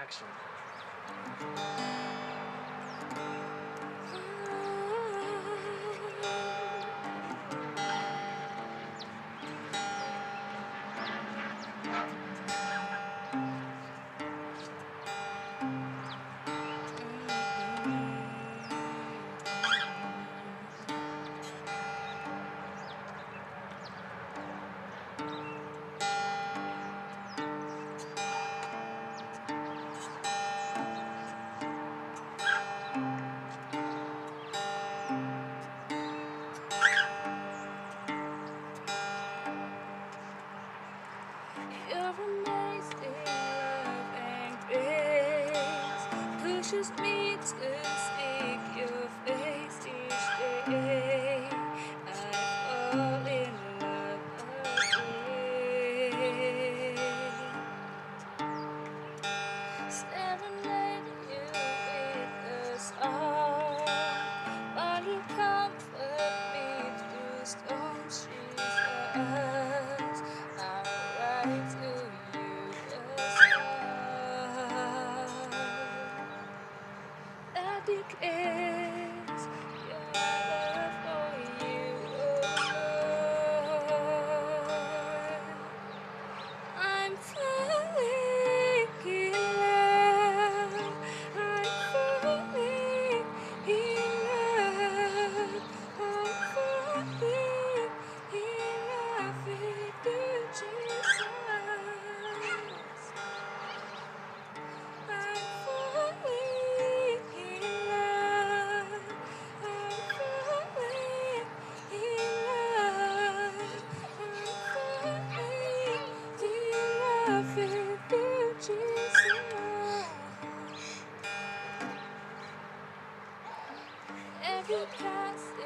action. Your amazing love and grace pushes me to seek your face each day. I fall in love again. Serenade you with a song while you comfort me through storm Jesus. I'll write to you a song that declares your love for you, oh Lord. I'm falling in love. I'm falling in love. I'm falling in love with you, Jesus. I'm falling in love. I'm falling in love. I'm falling in love with you, Jesus. Every passage